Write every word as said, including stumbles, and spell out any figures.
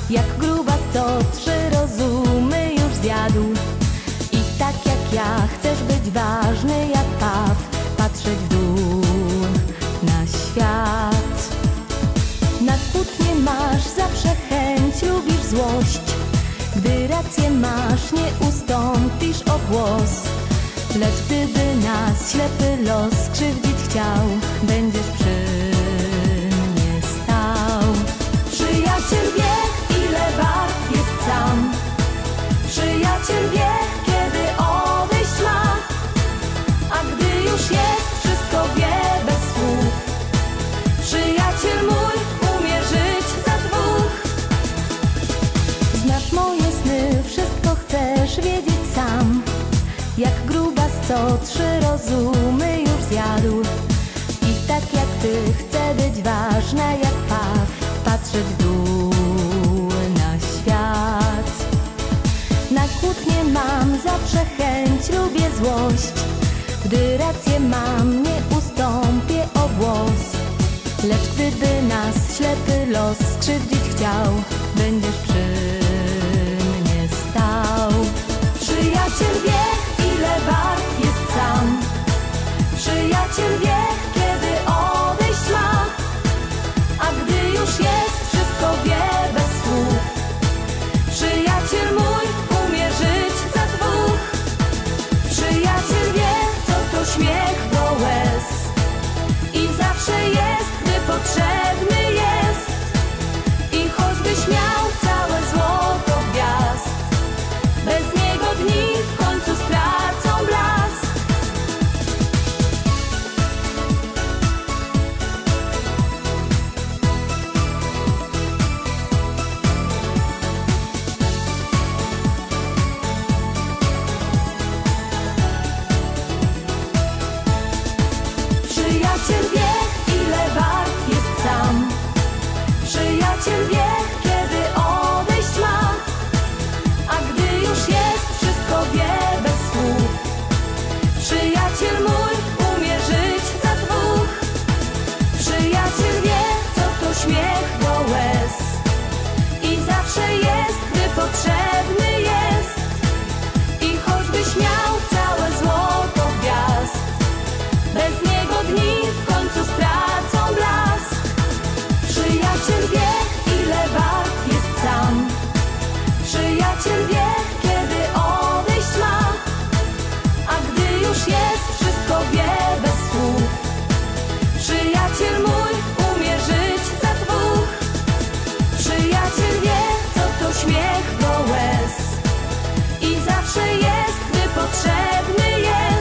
Jak grubas, co trzy rozumy już zjadł. I tak jak ja chcesz być ważny jak paw, patrzeć w dół na świat. Na kłótnie masz zawsze chęć, lubisz złość. Gdy rację masz, nie ustąpisz o głos. Lecz gdyby nas ślepy los skrzywdzić chciał, będziesz przy mnie stał. Przyjaciel wie, ile wart jest sam. Przyjaciel wie, kiedy odejść ma. A gdy już jest, wszystko wie bez słów. Przyjaciel mój umie żyć za dwóch. Znasz moje sny, wszystko chcesz wiedzieć sam. Jak grubas, co trzy rozumy już zjadł. I tak jak ty chcę być ważna jak paw, patrzeć w dół na świat. Na kłótnie mam zawsze chęć, lubię złość. Gdy rację mam, nie ustąpię o głos. Lecz gdyby nas ślepy los skrzywdzić chciał, będziesz przy mnie stał. Przyjaciel wie, ile wart jest sam. Przyjaciel wie, kiedy odejść ma. A gdy już jest, wszystko wie bez słów. Przyjaciel mój umie żyć za dwóch. Przyjaciel wie, co to śmiech do łez. I zawsze jest, gdy potrzebny jest. I choćbyś miał całe złoto gwiazd, bez niego dni w końcu stracą blask. Przyjaciel wie, ile wart jest sam. Przyjaciel wie, kiedy odejść ma. A gdy już jest, wszystko wie bez słów. Przyjaciel mój umie żyć za dwóch. Przyjaciel wie, co to śmiech do łez. I zawsze jest, gdy potrzebny jest. I choćbyś miał całe złoto gwiazd, bez niego dni w końcu stracą blask. Przyjaciel wie, ile wart jest sam. Przyjaciel wie, kiedy odejść ma. A gdy już jest, wszystko wie bez słów. Przyjaciel mój umie żyć za dwóch. Przyjaciel wie, co to śmiech do łez. I zawsze jest, gdy potrzebny jest.